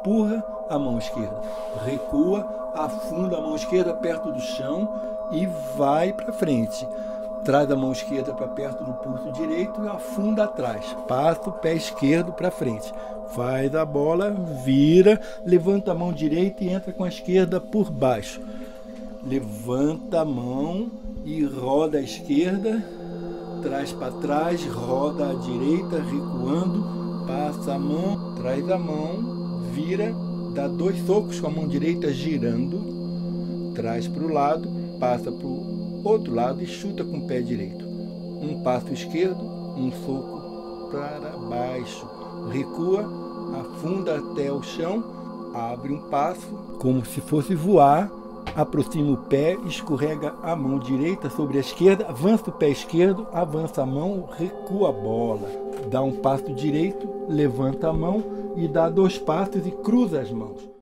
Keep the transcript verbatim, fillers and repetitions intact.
empurra a mão esquerda, recua, afunda a mão esquerda perto do chão e vai para frente. Traz a mão esquerda para perto do pulso direito e afunda atrás. Passa o pé esquerdo para frente. Faz a bola, vira, levanta a mão direita e entra com a esquerda por baixo. Levanta a mão e roda a esquerda, traz para trás, roda a direita, recuando, passa a mão, traz a mão, vira, dá dois socos com a mão direita girando, traz para o lado, passa para o outro lado e chuta com o pé direito. Um passo esquerdo, um soco para baixo. Recua, afunda até o chão, abre um passo, como se fosse voar, aproxima o pé, escorrega a mão direita sobre a esquerda, avança o pé esquerdo, avança a mão, recua a bola. Dá um passo direito, levanta a mão e dá dois passos e cruza as mãos.